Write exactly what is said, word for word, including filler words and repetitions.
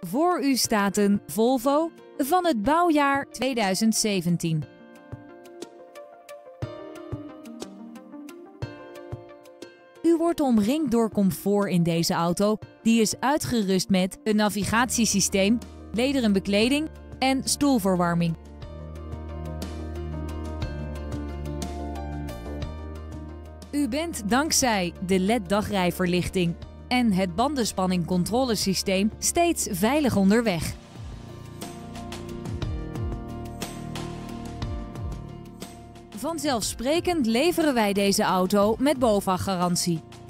Voor u staat een Volvo van het bouwjaar tweeduizend zeventien. U wordt omringd door comfort in deze auto, die is uitgerust met een navigatiesysteem, lederen bekleding en stoelverwarming. U bent dankzij de L E D-dagrijverlichting en het bandenspanningcontrolesysteem steeds veilig onderweg. Vanzelfsprekend leveren wij deze auto met BOVAG-garantie.